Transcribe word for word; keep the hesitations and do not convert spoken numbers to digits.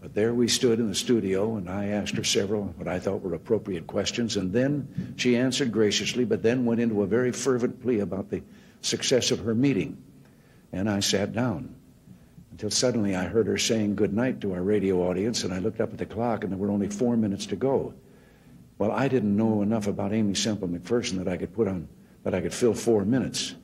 But there we stood in the studio, and I asked her several what I thought were appropriate questions, and then she answered graciously, but then went into a very fervent plea about the success of her meeting. And I sat down until suddenly I heard her saying good night to our radio audience, and I looked up at the clock, and there were only four minutes to go. Well, I didn't know enough about Amy Semple McPherson that I could put on, that I could fill four minutes.